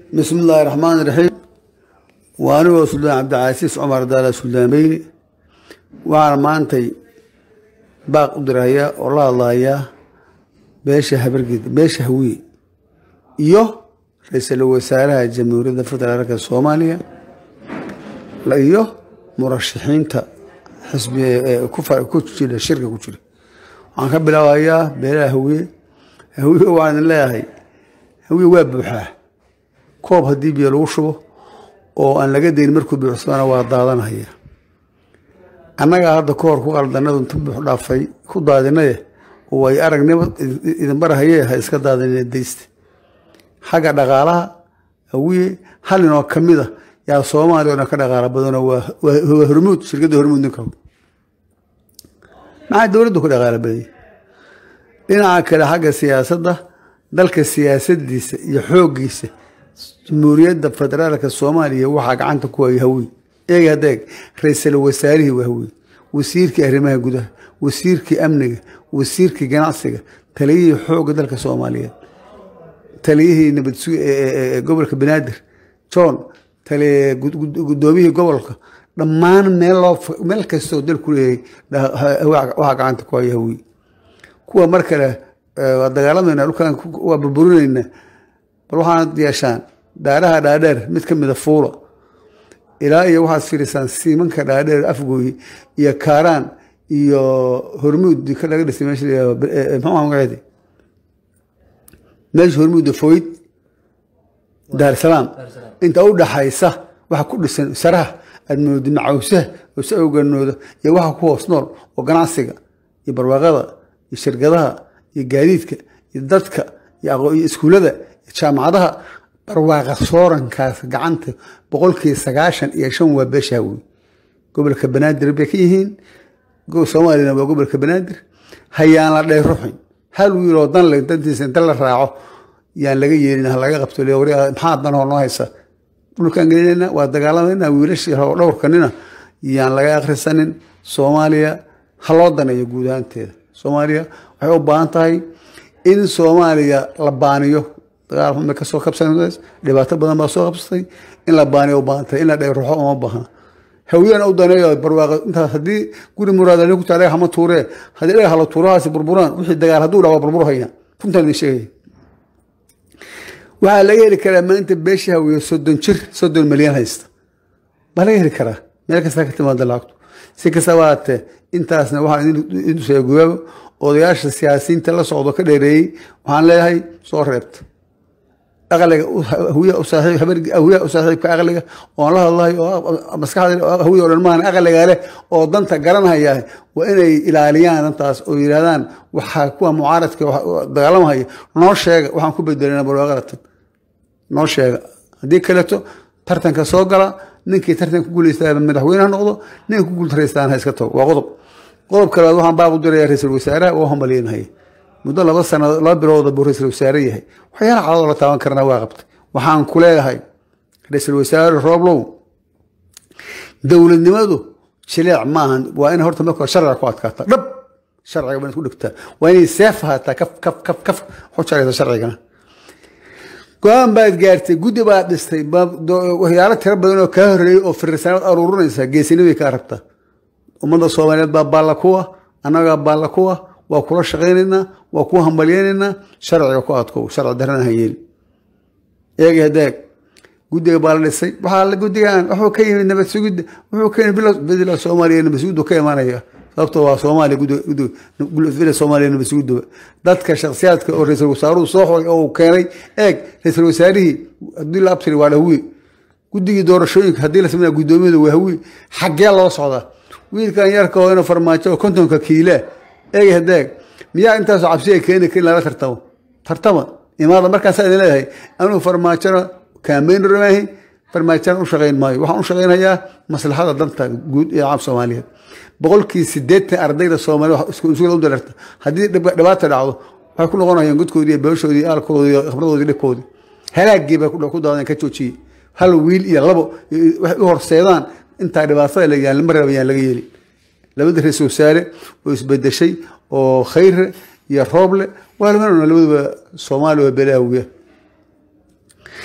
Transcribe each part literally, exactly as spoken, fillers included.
بسم الله الرحمن الرحيم. وأنا وسلطان عبد العزيز عمر دالا سلطانبيني وعلى مانتي باق قدرها والله الله يا بيش هبرجد بيش هوي إيوه رئيس الوزراء الجمهورية الفدرالية الصومالية لا إيوه مرشحين تا حسب كفر كتير الشركة كتير عن قبل وياه بلا هوي هوي وعن الله هوي وابحه كوب هدي بيلوشوا oo aan laga deyn markuu buuxsana waa daadanaya anaga hadda koor ku qaldanadu inta buux dhaafay ku daadinay oo ay aragnimo idin barahaye ha iska daadinay deeyst xaga dhaqaalaha awiye halino kamida yaa Soomaaliya ka dhaqaala badan waa hormuud shirkadda hormuud ninka ma dawladdu ku dhaqaala badan dhinaca kale xaga siyaasadda dalka siyaasadiisa iyo xoogiisa جمهورية الفدرالية الصومالية وحق عنك كوي هوي إيه هذاك رئيس الوزراء وهوي وسير كهرمها جده وسير كأمنه وسير كجناصه تلاقيه حوق ذلك الصومالية تلاقيه نبتسوي قبلك بنادر شون تلاقي قدوميه قبلك لما أنا ملف ملك السود الكل وحق عنك كوي هوي كوا مركله ودقالنا لو كان وبربرون روحان دياشان دارها دادر متكمل فورة إلى أي واحد في لسان سيمن كدادر أفقوي يا كاران يا هرمود دي كلا قدر سيمش ما هم قاعدين ماش هرمود فويد دار سلام أنت أول حيسة واحد كل سنة سرها المود معوسه وسأو جنوده يا واحد كوس نور وجناسجة يبرواغلا يشرقلها يجاريدك يدتك يا إسكولده jaamacadaha barwaaqa soorankaas gacanta boqolkiiba sagaashan iyo shan waa beeshawi gobolka banaadir bay ka yihiin go Soomaaliya waa gobolka banaadir hayaan la dheer ruuxin hal wiil oo dan leh dantiisa inta la raaco yaan laga yeelin laga qabto leewri maxaa dan oo noo haysa dhulkan gelinayna waa dagaaladayna wiilashii dhowrkanina yaan laga akhrisanin Soomaaliya haloo danayo guud ahaanteeda Soomaaliya waxay u baahan tahay in Soomaaliya la baaniyo dagaal ma ka soo qabsanayso dhibaato badan baa soo qabsatay in la baaniyo baantay in la dheer ruuxo uma baahna hawiyana u daneeyo barwaaqo inta hadii guri muraad ku taariikh ama tuure hadii ay halo tuurahaasi burburaan wixii dagaal haduu dhawo burburhayna runtan sheegay waxa laga heli karaa maanta beesha hawiyo soddon jir soddon milyan haysta baa laga heli karaa meel kasta ka timaado lacagtu si kasta waate intaasna waxa inuu soo goobo odayaasha siyaasiyiinta la socdo ka dheereeyay waxaan leeyahay soo reebta أغلق هو أصحاب خبر هو أصحاب كأغلق والله الله مسكها هو الرمان أغلق عليه أو ضنت قرنها إياه وإن إلى اليان أنت وإيران وحكوا معارض كدغلمها هي نورشة وحنكون بدرنا بالغلط نورشة هذيك كلته ترتن كسوقرة نك ترتن كقول يستاهل من مدحوين هالنقطة نك كقول تريستان هيسكتوا وغضب غضب كلا وهم باب دري رئيس الوزراء وهم مليين هي مدة بس أنا لا برود برئيس الوزراء وحيانا على الله تعالى كرنا واقبت وحان كلها هاي رئيس الوزراء الرابلو دولة نمادو شلع معهن وأنا هرت مكوا شرع قوات كاتا رب شرع قبل تقول لك وأنا سافها تا كف كف كف كف حط شرع شرع كنا قام بعد جارتي جودي بعد استي باب وهي على ترى بدنا كهري أو في الرسالة أرورنا إنسا جيسيني بكاربتا ومن الصومالي باب بالكوا أنا باب بالكوا وكل شغالنا وكوهم ملياننا شرع وقاتكو شرع درنا هيل يجي هداك جودي بالنسي بحال جودي أنا وحو كين النبي سجود وحو كين بلا بدل الصومالي النبي سجود وكين ما نيجا صبتوا صومالي جودي جودي نقول في الصومالي النبي سجود ذات كشخصيات كرئيس الوزراء صاحوا أو كيري إيه رئيس الوزراء دي لابسري ولا هو جودي دور شويك هدي لسمنا جودي ميدو وهو حق الله صعدا وين كان يركض هنا فرماتشو كنتم ككيلة إيه هداك ميا أنت صعب شيء كأنه كنا لا ترتوا ترتوا إمارة مركز سائل له أنا فرماتشر كامين رماه فرماتشر وشغين ماي وحنا شغين هيا مصلحة ضمت جود يا عام سوماليا بقول كي سديت أرضي الصومالي سكول أول درت هذه دبات العضو هكذا غنا ينقد كودي بيش كودي آل كودي خبرة كودي كودي هلا جيبه كله كودي أنا كتشوشي هل ويل يغلبه ورسيدان أنت دباسة اللي يعني المرة يعني لقيلي لابد رئيس وزراء ويثبت شيء أو خير يا روبل ولا من لابد الصومال وبلاوية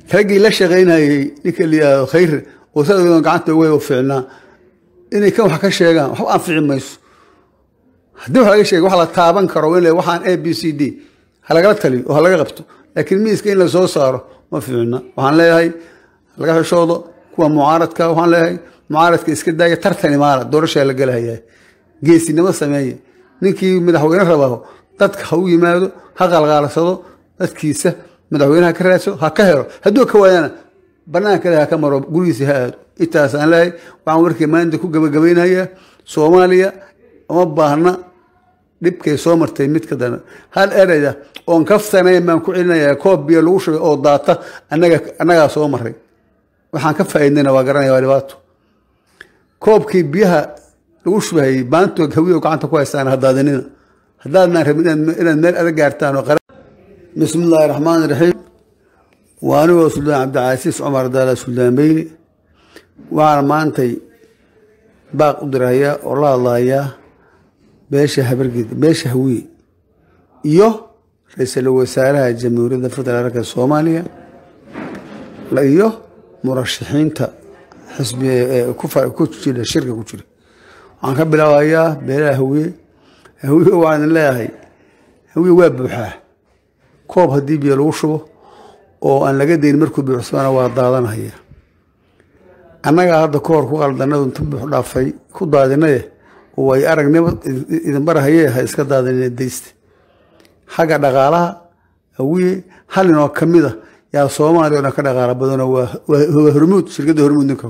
رجي لا شغينا نك اللي خير وصل قعدت ويا وفعلنا إني كم حكى شيء قام حق أنفع مايس هدول حاجة شيء وحلا تابان كروين له وحان A B C D هلا قلت لي وهلا قبته لكن ميس كين لزو صار ما في عنا وحان له هاي لقى شوضه كوا معارض كا وحان له هاي معارض كيس كده ترتني معارض دور شيء اللي قالها هي جيسي نما سماية نكى مدحوين رباه dadka ha u yimaado ha qalqaalasado dadkiisa madaxweynaha ka raadso ha ka helo hadduu ka waayana banaanka ha ka maro gurigiisa ha aado intaas aan leeyahay waxaan warkii maanta ku gabagabaynayaa Soomaaliya uma baahna dhibkay soo martay mid ka dana hal erayda oon kaftanay maan ku celinayaa koob biyo lagu shubay oo daata annaga annaga soo maray waxaan ka faa'iideynaa waa garanayaa waa dhibaato koobkii biyaha lagu shubay baanto hawiyo gacanta ku haystaan hadaadanina هذا ربنا إلى المال أرجعتان وقرأ بسم الله الرحمن الرحيم وأنا وسلطان عبد العزيز عمر دالة سلطان بي وعلى مانتي باق قدرية والله الله يا بيش هبرجد بيش هوي يو رئيس الوزراء الجمهورية الفدرالية الصومالية لا يو مرشحين تا حسب كفر كوتشي الشركة كوتشي عن قبل وياه بلا هوي هو هو عن الله هو وابحه كوب هدي بيلوشو او ان laga deyn markuu bi cusbana waa daadanaya anaga hadda koor ku qaldanadu inta bux dhaafay ku daadinay oo way aragnimo idin barahaye ha iska daadinay deeyste xaga dhaqaalaha hawiye halin oo kamida yaa Soomaaliya ka dhaqaala badan waa hormuud shirkadda hormuud ninka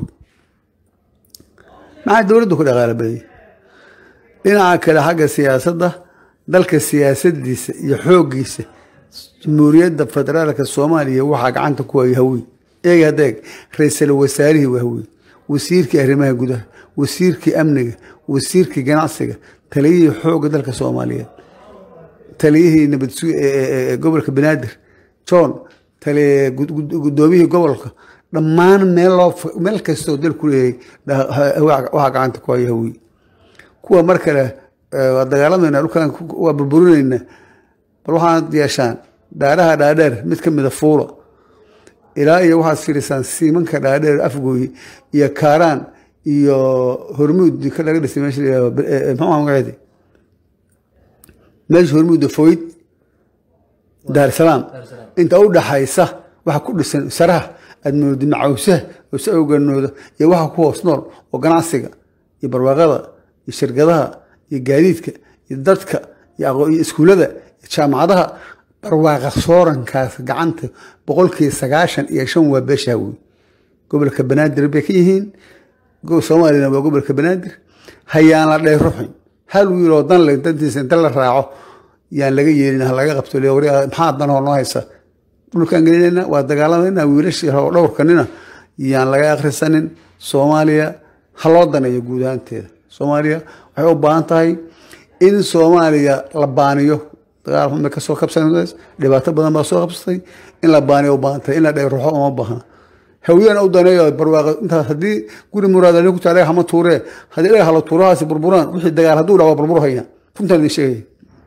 ma dawladdu ku dhaqaala badan dhinaca kale xagga siyaasadda dalka siyaasadiisa iyo xooggiisa jamhuuriyadda federaalka Soomaaliya waxa gacanta ku hay hawi eeg adeeg ra'iisul wasaarihi wahawi wasiirkii arrimaha gudaha wasiirkii amniga wasiirkii ganacsiga taliyihii xoogga dalka Soomaaliya taliyihii nabad gobolka Banaadir John tali gudoomiyihii gobolka dhammaan meel meel kasta oo dalku leeyahay waxa gacanta ku hay hawi kuwa markale dagaaladana dhulkan waa burburinayna bal waxaan yeeshaan daaraha dhaadheer mid ka mid ah fuulo ilaa iyo waxa fiirsan siimanka dhaadheer afgooy iyo kaaraan iyo hormuud ka laga dhisay meesha maxaa magaceedi meesha hormuud fooyd daar salaam inta u dhaxaysa waxa ku dhisan saraha admood macawsa oo soo ganooda iyo waxa ku hoos nool oo ganacsiga iyo barwaaqada shirkadaha iyo gaadiidka iyo dadka iyo iskuulada jaamacadaha barwaaqa soorankaas gacanta boqolkiiba sagaashan iyo shan waa beeshawi gobolka Banaadir bay ka yihiin go Soomaaliya waa gobolka Banaadir hayaan la dheer ruuxin hal wiil oo dan leh dantiisa inta la raaco yaan laga yeelin laga qabto leeyahay maxaa dan oo noo haysa dhulkan galina waa dagaaladayna wiilashii dhowrkanina yaan laga akhrisanin Soomaaliya haloodanaya guud ahaanteeda Soomaaliya waxay u baahan tahay in Soomaaliya la baaniyo dagaal xun ka soo qabsanaysa dhibaato badan baa soo qabsatay in la baaniyo u baahan tahay in la dheer ruuxo uma baahna hawiyana u daneeyo barwaaqo inta hadii guri muraadana ku taariikh ama tuure hadii la helo tuurahaas burburaan wixii dagaal haduu dhawa burburhayna runtan la sheegay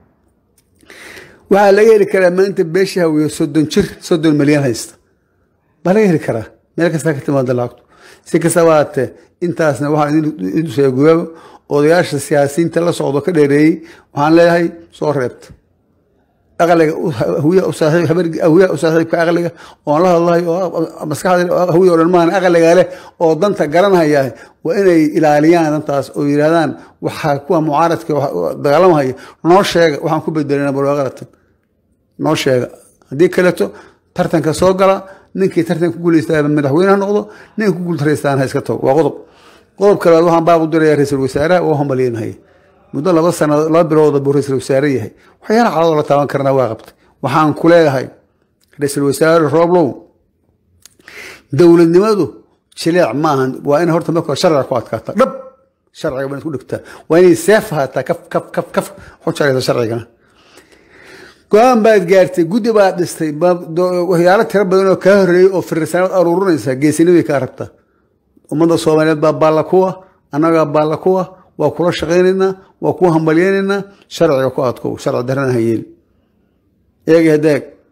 waxa laga heli karaa maanta beesha hawiyo soddon jir soddon milyan haysta baa laga heli karaa meel kasta ka timaada lacagtu si kasabaate intaasna waxa in soo guubo odayaasha siyaasiyiinta la socdo ka dheereeyay waxaan leeyahay soo reebta aqliga hawiya u saaxiib habar hawiya u saaxiibka aqliga oo la hadlayo oo maskaxda hawiya oo dhan aqliga leh oo danta garanaya waa inay ilaaliyaan intaas oo yiraahdaan waxa kuwa mucaaradka dagaalamaya noo sheega waxaan ku bedelanaa barwaaqada noo sheega hadii kaleeto tartanka soo gala ninkii tartanka ku guuleystay madaxweynaha noqdo ninka ku guultareystaan ha iska tago waa qodob qodob kale waxaan baaq u diray ra'iisul wasaaraha oo hambaliyeenhay muddo laba sano laba bilood buu ra'iisul wasaaraha yahay waxyaana calaamad la taaban karna waa qabtay waxaan ku leeyahay ra'iisul wasaare Rooblow dawladnimadu jilic maahan waa in horta marka sharci ku adkaata dhab sharciga baan ku dhigtaa waa in seefaha ta kaf kaf kaf kaf xujayada sharciga go'aan baad gaartay guddi baad dhistay waxyaalo tiro badan oo ka horeeyay oo fiirsanad aruurinaysa geesinimada ka rabta ummadda Soomaaliyeed baa baala kuwa anaga baala kuwa waa kula shaqeynayna waa ku hambalyeynayna sharciga ku adko sharci darana hayeen eeg hadeeg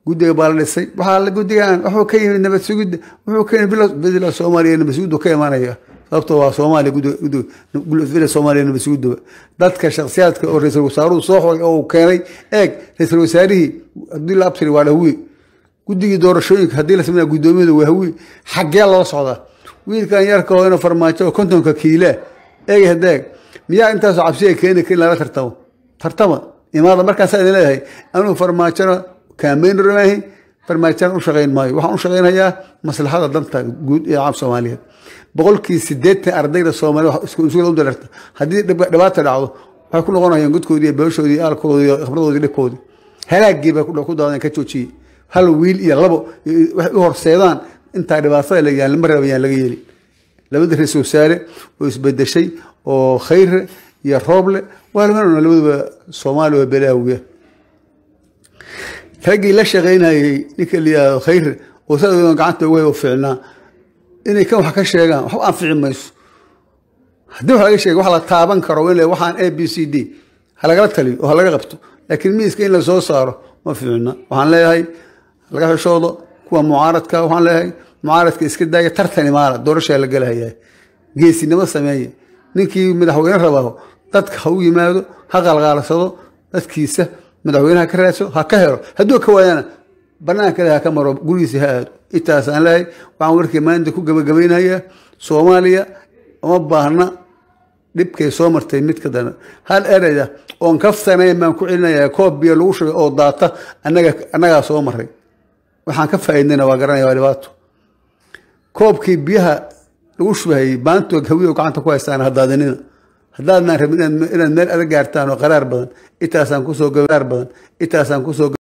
guddiga baa la dhisay waxaa la guddigaan wuxuu ka yimid nabad sugidda wuxuu ka yimid bila Soomaaliya nabad sugidda ka imaanaya sababtoo waa Soomaaliya guddiga Soomaaliya nabad sugidda dadka shakhsiyaadka oo ra'iisul wasaaruhu soo xogay oo keenay eeg ra'iisul wasaarihii haddii la abtiri waa dhawi guddigii doorashooyinka haddii la sameeyo gudoomiyada waa hawi xaggee loo socdaa wiilkan yarka oo inuu farmaajo kontonka kiila eeg hadeeg miyaa intaas cabsi keenay in la tartamo tartama imaada markaas ay leeyahay anuu farmaajana كامين رماهي فرماجان u shaqeyn maayo waxaan u shaqeynayaa maslaxada danta guud ee caab Soomaaliyeed boqolkii sideetan ardayda Soomaaliyeed wax isku isku darta hadii dhibaato dhacdo waxay ku noqonayaan gudkoodii beeshoodii aalkoodii iyo khibradoodii dhibkoodii halaagii bay ku daadan ka joojiyay hal wiil iyo labo wax u horseedaan inta dhibaatada la yaal mar rabayaan laga yeeli labada ra'iisul wasaare oo isbedeshay oo khayr iyo rooble walaal labada Soomaaliya balaawiya ragii la shaqeynayay ninka liya khayr oo sadoo gacanta way u fiicnaa inay kan wax ka sheegaan wax aan fiicin mayso hadii wax laga sheego wax la taaban karo in waxaan A B C D halaga taliyo oo halaga qabto laakiin miiska in la soo saaro ma fiicna waxaan leeyahay laga xishoodo kuwa mucaaradka waxaan leeyahay mucaaradka iska daaya tartan imaarad doorasho la galayaa geesinimo sameeyay ninkii madaxweyne rabaa dadka ha u yimaado ha qalqaalasado dadkiisa madaxweynaha ka raadso ha ka helo haduu ka waayana banaanka ha ka maro gurigiisa ha aado intaas aan leeyahay waxaan warkii maanta ku gabagabeynaya Soomaaliya uma baahna dhibkay soo martay mid ka dana hal erayda oo kafsanay maan ku cilinayaa koob biyo lagu shubay oo daata anaga anaga soo maray waxaan ka faa'iidnaa waa garanayaa dhibaato koobkii biyaha lagu shubay baanto gawiyo gacanta ku haystaan hadaadanina haddaadna rabin inaad meel adag gaartaan oo qaraar badan intaasaan ku soo gaar badan intaasaan ku soo